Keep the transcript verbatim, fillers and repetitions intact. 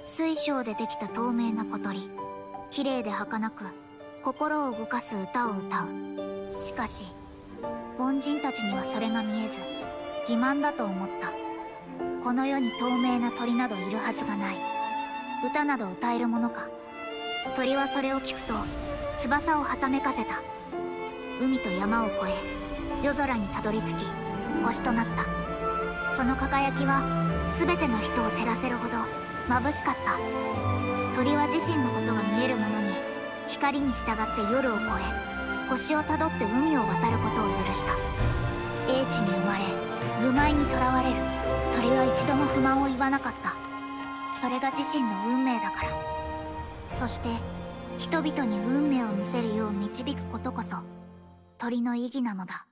水晶でできた透明な小鳥。綺麗で儚く心を動かす歌を歌う。しかし凡人たちにはそれが見えず欺瞞だと思った。この世に透明な鳥などいるはずがない。歌など歌えるものか。鳥はそれを聞くと翼をはためかせた。海と山を越え夜空にたどり着き星となった。その輝きは全ての人を照らせるほど眩しかった。鳥は自身のことが見えるものに光に従って夜を越え星をたどって海を渡ることを許した。英知に生まれ愚昧にとらわれる鳥は一度も不満を言わなかった。それが自身の運命だから。そして人々に運命を見せるよう導くことこそ鳥の意義なのだ。